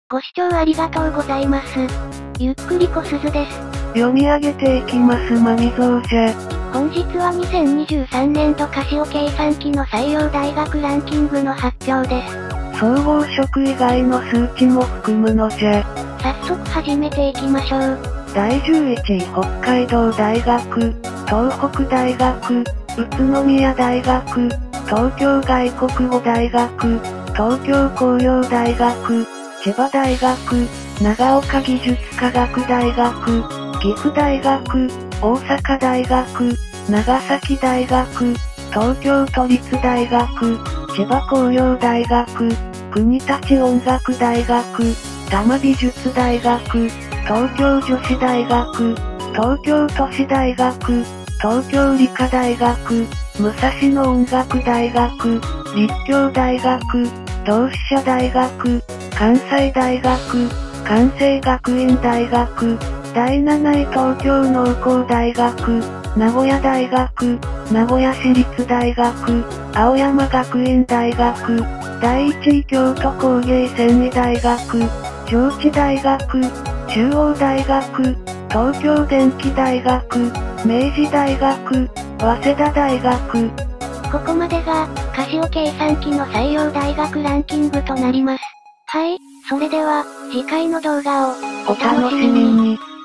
ご視聴ありがとうございます。ゆっくりこすずです。 読み上げていきますまみぞうじゃ。 本日は2023年度カシオ計算機の採用大学ランキングの発表です。 総合職以外の数値も含むのじゃ。 早速始めていきましょう。 第11位北海道大学、東北大学、宇都宮大学、東京外国語大学、東京工業大学、千葉大学、長岡技術科学大学、岐阜大学、大阪大学、長崎大学、東京都立大学、千葉工業大学、国立音楽大学、多摩美術大学、東京女子大学、東京都市大学、東京理科大学、武蔵野音楽大学、立教大学、同志社大学、関西大学、関西学院大学、第7位東京農工大学、名古屋大学、名古屋市立大学、青山学院大学、第1位京都工芸繊維大学、上智大学、中央大学、東京電機大学、明治大学、早稲田大学。 ここまでが、カシオ計算機の採用大学ランキングとなります。はい、それでは、次回の動画を、 お楽しみに。